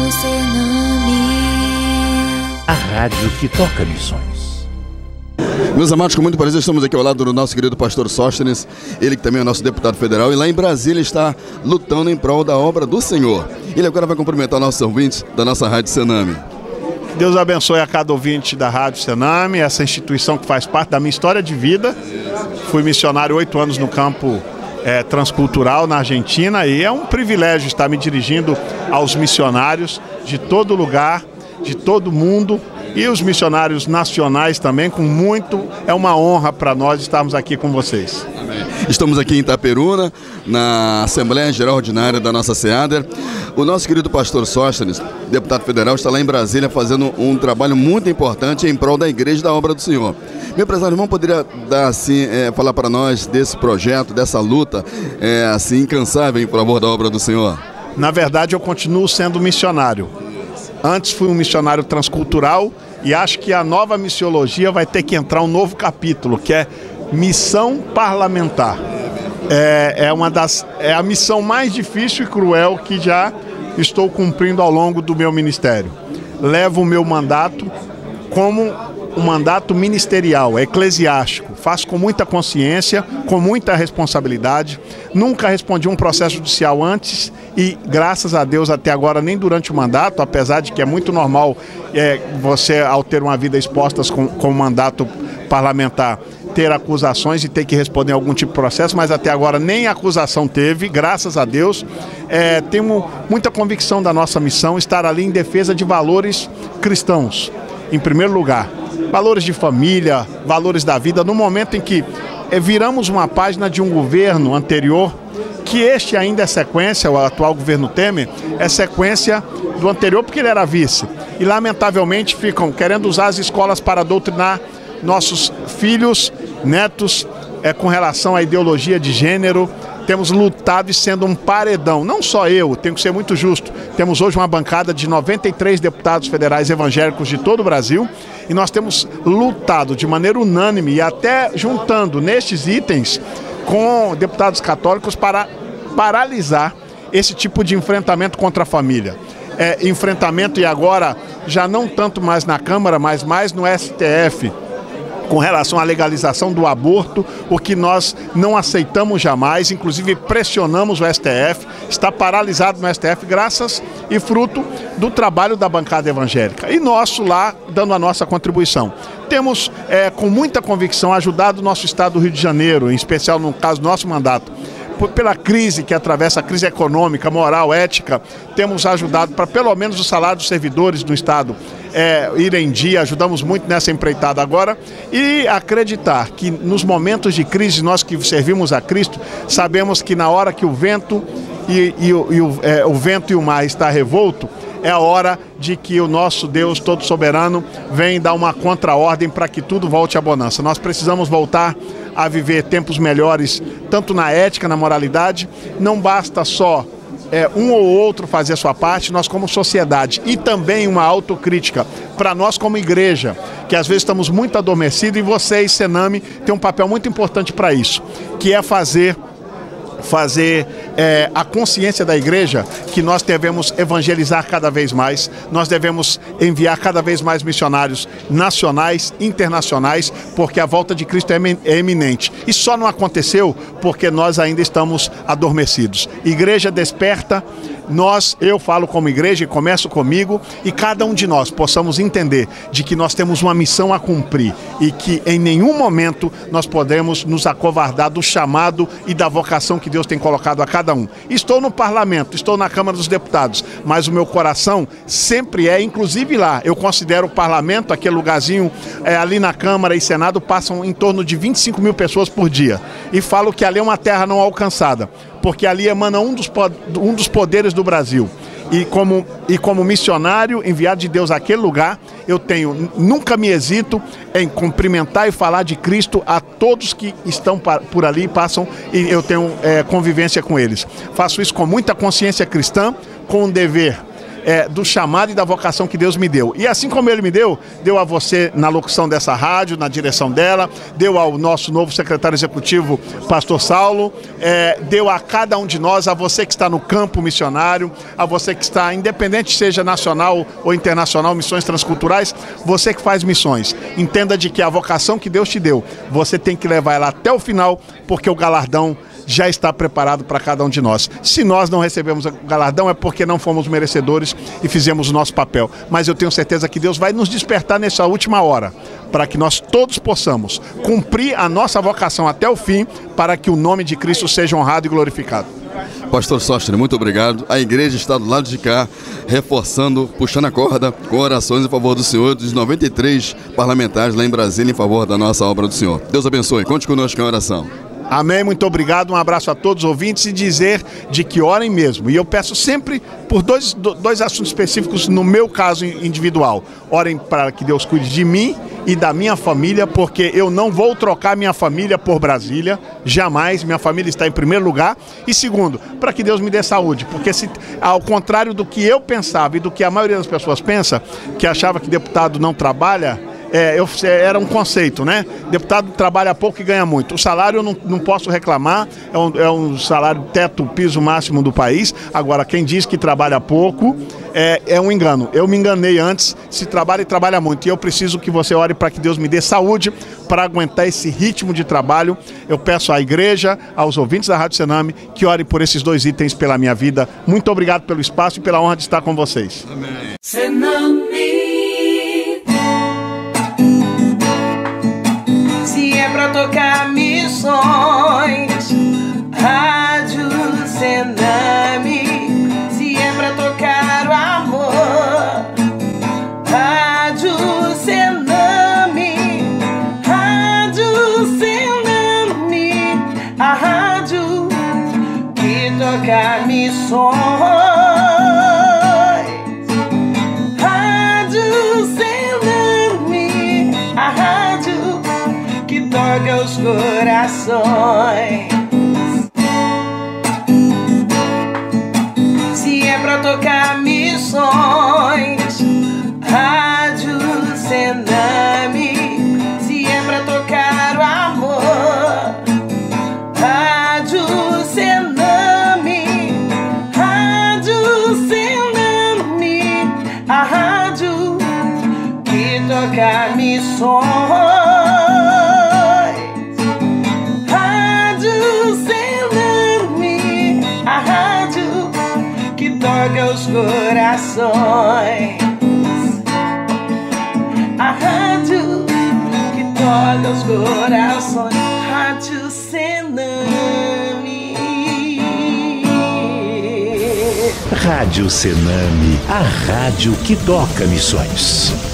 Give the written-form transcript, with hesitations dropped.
A rádio que toca missões. Meus amados, com muito prazer, estamos aqui ao lado do nosso querido pastor Sóstenes, ele que também é nosso deputado federal, e lá em Brasília está lutando em prol da obra do Senhor. Ele agora vai cumprimentar nossos ouvintes da nossa Rádio Sename. Deus abençoe a cada ouvinte da Rádio Sename, essa instituição que faz parte da minha história de vida. Fui missionário 8 anos no campo transcultural na Argentina, e é um privilégio estar me dirigindo aos missionários de todo lugar, de todo mundo, e os missionários nacionais também, é uma honra para nós estarmos aqui com vocês. Amém. Estamos aqui em Itaperuna, na Assembleia Geral Ordinária da nossa SEADER. O nosso querido pastor Sóstenes, deputado federal, está lá em Brasília fazendo um trabalho muito importante em prol da igreja e da obra do Senhor. Meu prezado irmão, poderia dar assim, falar para nós desse projeto, dessa luta assim incansável em favor da obra do Senhor? Na verdade, eu continuo sendo missionário. Antes fui um missionário transcultural, e acho que a nova missiologia vai ter que entrar um novo capítulo, que é missão parlamentar. É a missão mais difícil e cruel que já estou cumprindo ao longo do meu ministério. Levo o meu mandato como um mandato ministerial, eclesiástico. Faço com muita consciência, com muita responsabilidade. Nunca respondi um processo judicial antes e, graças a Deus, até agora, nem durante o mandato, apesar de que é muito normal você, ao ter uma vida exposta com mandato parlamentar, ter acusações e ter que responder a algum tipo de processo, mas até agora nem acusação teve, graças a Deus. Temos muita convicção da nossa missão, estar ali em defesa de valores cristãos, em primeiro lugar. Valores de família, valores da vida, no momento em que viramos uma página de um governo anterior, que este ainda é sequência, o atual governo Temer, é sequência do anterior porque ele era vice. E lamentavelmente ficam querendo usar as escolas para doutrinar nossos filhos, netos, com relação à ideologia de gênero. Temos lutado e sendo um paredão. Não só eu, tenho que ser muito justo. Temos hoje uma bancada de 93 deputados federais evangélicos de todo o Brasil, e nós temos lutado de maneira unânime e até juntando nestes itens com deputados católicos para paralisar esse tipo de enfrentamento contra a família. Enfrentamento, e agora já não tanto mais na Câmara, mas mais no STF, com relação à legalização do aborto, o que nós não aceitamos jamais, inclusive pressionamos o STF, está paralisado no STF graças e fruto do trabalho da bancada evangélica. E nosso lá, dando a nossa contribuição. Temos, com muita convicção, ajudado o nosso estado do Rio de Janeiro, em especial no caso do nosso mandato, pela crise que atravessa, a crise econômica, moral, ética. Temos ajudado para pelo menos o salário dos servidores do Estado ir em dia. Ajudamos muito nessa empreitada agora, e acreditar que nos momentos de crise, nós que servimos a Cristo, sabemos que na hora que o vento o vento e o mar está revolto, é a hora de que o nosso Deus todo soberano vem dar uma contra-ordem para que tudo volte à bonança. Nós precisamos voltar a viver tempos melhores, tanto na ética, na moralidade. Não basta só um ou outro fazer a sua parte, nós como sociedade, e também uma autocrítica para nós como igreja, que às vezes estamos muito adormecidos, e vocês, Sename, tem um papel muito importante para isso, que é fazer a consciência da igreja que nós devemos evangelizar cada vez mais, nós devemos enviar cada vez mais missionários nacionais, internacionais, porque a volta de Cristo é eminente. E só não aconteceu porque nós ainda estamos adormecidos. Igreja desperta. Eu falo como igreja e começo comigo, e cada um de nós possamos entender de que nós temos uma missão a cumprir e que em nenhum momento nós podemos nos acovardar do chamado e da vocação que Deus tem colocado a cada um. Estou no parlamento, estou na Câmara dos Deputados, mas o meu coração sempre inclusive lá, eu considero o parlamento, aquele lugarzinho ali na Câmara e Senado, passam em torno de 25 mil pessoas por dia, e falo que ali é uma terra não alcançada, porque ali emana um dos poderes do Brasil. E como missionário enviado de Deus àquele lugar, nunca me hesito em cumprimentar e falar de Cristo a todos que estão por ali, passam, e eu tenho convivência com eles. Faço isso com muita consciência cristã, com um dever do chamado e da vocação que Deus me deu. E assim como Ele me deu, deu a você na locução dessa rádio, na direção dela, deu ao nosso novo secretário executivo, pastor Saulo, deu a cada um de nós, a você que está no campo missionário, a você que está, independente seja nacional ou internacional, missões transculturais, você que faz missões. Entenda de que a vocação que Deus te deu, você tem que levar ela até o final, porque o galardão já está preparado para cada um de nós. Se nós não recebemos o galardão é porque não fomos merecedores e fizemos o nosso papel. Mas eu tenho certeza que Deus vai nos despertar nessa última hora, para que nós todos possamos cumprir a nossa vocação até o fim, para que o nome de Cristo seja honrado e glorificado. Pastor Sóstenes, muito obrigado. A igreja está do lado de cá, reforçando, puxando a corda, com orações em favor do Senhor, dos 93 parlamentares lá em Brasília, em favor da nossa obra do Senhor. Deus abençoe. Conte conosco em oração. Amém, muito obrigado, um abraço a todos os ouvintes e dizer de que orem mesmo. E eu peço sempre por dois assuntos específicos no meu caso individual. Orem para que Deus cuide de mim e da minha família, porque eu não vou trocar minha família por Brasília, jamais, minha família está em primeiro lugar. E segundo, para que Deus me dê saúde, porque se, ao contrário do que eu pensava e do que a maioria das pessoas pensa, que achava que deputado não trabalha, era um conceito, né? Deputado trabalha pouco e ganha muito. O salário eu não posso reclamar, é um salário teto, piso máximo do país. Agora, quem diz que trabalha pouco é um engano. Eu me enganei antes, se trabalha e trabalha muito. E eu preciso que você ore para que Deus me dê saúde para aguentar esse ritmo de trabalho. Eu peço à igreja, aos ouvintes da Rádio Sename, que orem por esses dois itens pela minha vida. Muito obrigado pelo espaço e pela honra de estar com vocês. Amém. Sename. Se é pra tocar missões, Rádio Sename. Se é pra tocar o amor, Rádio Sename. Rádio Sename, a rádio que toca missões. Rádio Sename, a rádio que toca os corações. Se é pra tocar missões, Rádio Sename. Se é pra tocar o amor, Rádio Sename. Rádio Sename, a rádio que toca missões. Toca os corações, a rádio que toca os corações, Rádio Sename. Rádio Sename, a rádio que toca missões.